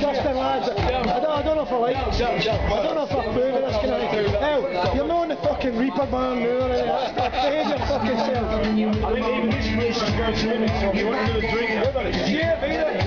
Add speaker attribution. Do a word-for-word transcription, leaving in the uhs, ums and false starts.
Speaker 1: disgusting, lads. I don't, I don't know if I like it. I don't know if I approve of this kind of thing. Hell, you're not in the fucking Reaper man now, right? Behave your fucking self.
Speaker 2: I think even this place is going to limit, so if you want to do a drink, everybody.
Speaker 1: Yeah, be there.